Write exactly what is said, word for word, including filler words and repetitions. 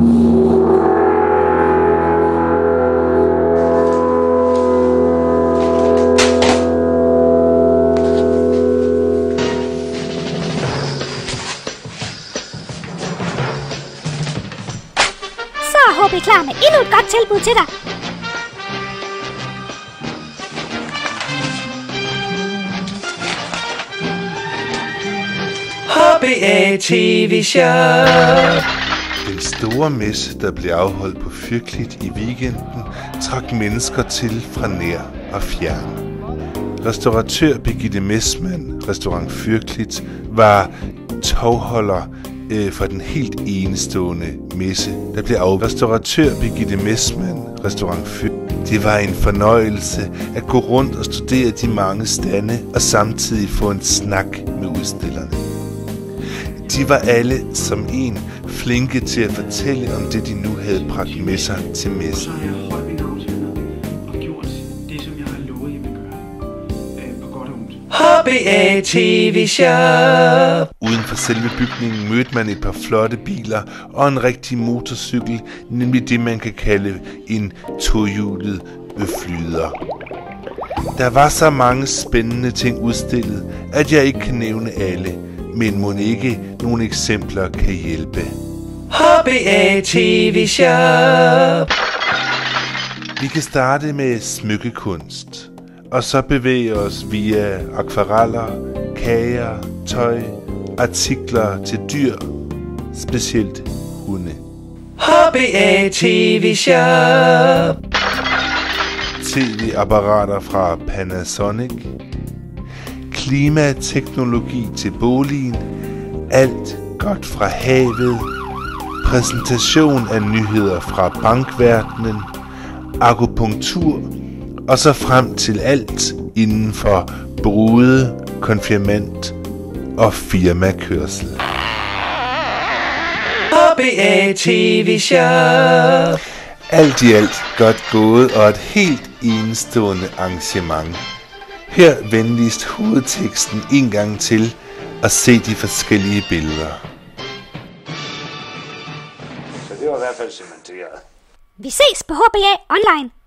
Så er H B klar med endnu et godt tilbud til dig. H B A T V-shop. Den store messe, der blev afholdt på Fyrklit i weekenden, trak mennesker til fra nær og fjern. Restauratør Birgitte Messmann, Restaurant Fyrklit, var tovholder øh, for den helt enestående messe, der blev afholdt. Restauratør Birgitte Messmann, Restaurant Fyrklit. Det var en fornøjelse at gå rundt og studere de mange stande og samtidig få en snak med udstillerne. De var alle som en flinke til at fortælle om det, de nu havde bragt med sig til messen. Så har jeg holdt mine aftaler og gjort det, som jeg har lovet, jeg vil gøre. På godt og ondt. H B A T V-shop. Uden for selve bygningen mødte man et par flotte biler og en rigtig motorcykel, nemlig det, man kan kalde en tohjulet flyder. Der var så mange spændende ting udstillet, at jeg ikke kan nævne alle. Men mon ikke nogle eksempler kan hjælpe. H B A T V-shop. Vi kan starte med smykkekunst, og så bevæge os via akvareller, kager, tøj, artikler til dyr, specielt hunde. H B A T V-shop. T V-apparater fra Panasonic. Klimateknologi til boligen, alt godt fra havet, præsentation af nyheder fra bankverdenen, akupunktur og så frem til alt inden for brude, konfirmand og firmakørsel. H B A T V-shop. Alt i alt godt gået og et helt enestående arrangement. Hør venligst hovedteksten en gang til og se de forskellige billeder. Så det var i hvert fald cementeret. Vi ses på H B A Online.